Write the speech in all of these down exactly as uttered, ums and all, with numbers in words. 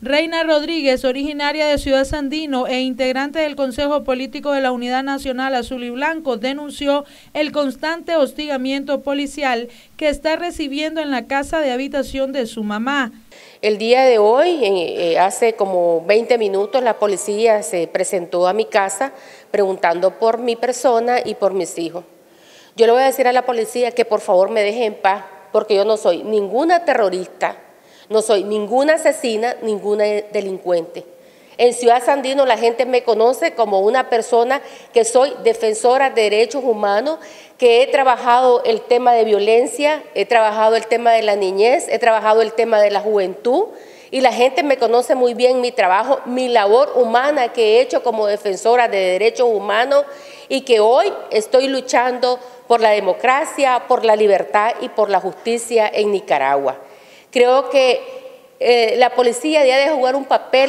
Reina Rodríguez, originaria de Ciudad Sandino e integrante del Consejo Político de la Unidad Nacional Azul y Blanco, denunció el constante hostigamiento policial que está recibiendo en la casa de habitación de su mamá. El día de hoy, eh, hace como veinte minutos, la policía se presentó a mi casa preguntando por mi persona y por mis hijos. Yo le voy a decir a la policía que por favor me deje en paz, porque yo no soy ninguna terrorista, no soy ninguna asesina, ninguna delincuente. En Ciudad Sandino la gente me conoce como una persona que soy defensora de derechos humanos, que he trabajado el tema de violencia, he trabajado el tema de la niñez, he trabajado el tema de la juventud y la gente me conoce muy bien mi trabajo, mi labor humana que he hecho como defensora de derechos humanos y que hoy estoy luchando por la democracia, por la libertad y por la justicia en Nicaragua. Creo que eh, la policía debe de jugar un papel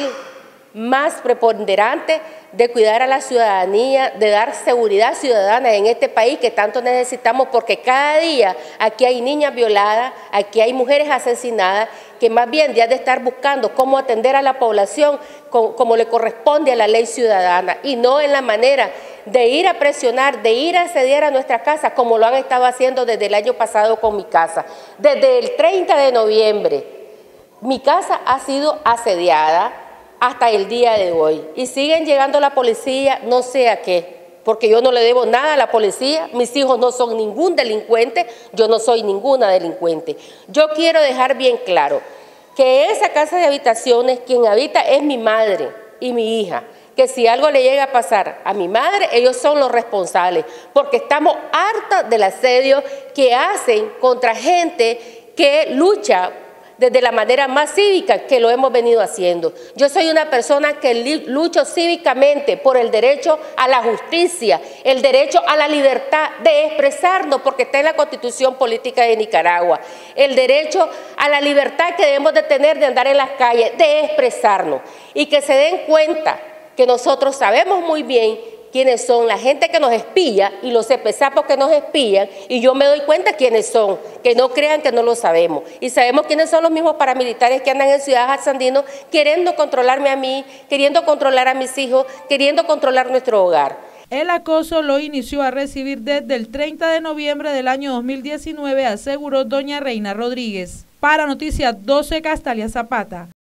más preponderante de cuidar a la ciudadanía, de dar seguridad ciudadana en este país que tanto necesitamos, porque cada día aquí hay niñas violadas, aquí hay mujeres asesinadas, que más bien deben de estar buscando cómo atender a la población como, como le corresponde a la ley ciudadana y no en la manera de ir a presionar, de ir a asediar a nuestras casas, como lo han estado haciendo desde el año pasado con mi casa. Desde el treinta de noviembre, mi casa ha sido asediada hasta el día de hoy y siguen llegando la policía, no sé a qué, porque yo no le debo nada a la policía, mis hijos no son ningún delincuente, yo no soy ninguna delincuente. Yo quiero dejar bien claro que esa casa de habitaciones, quien habita es mi madre y mi hija, que si algo le llega a pasar a mi madre, ellos son los responsables, porque estamos hartos del asedio que hacen contra gente que lucha desde la manera más cívica que lo hemos venido haciendo. Yo soy una persona que lucho cívicamente por el derecho a la justicia, el derecho a la libertad de expresarnos, porque está en la Constitución Política de Nicaragua, el derecho a la libertad que debemos de tener de andar en las calles, de expresarnos, y que se den cuenta que nosotros sabemos muy bien quiénes son la gente que nos espía y los cepesapos que nos espían, y yo me doy cuenta quiénes son, que no crean que no lo sabemos. Y sabemos quiénes son los mismos paramilitares que andan en Ciudad Sandino queriendo controlarme a mí, queriendo controlar a mis hijos, queriendo controlar nuestro hogar. El acoso lo inició a recibir desde el treinta de noviembre del año dos mil diecinueve, aseguró doña Reina Rodríguez. Para Noticias doce, Castalia Zapata.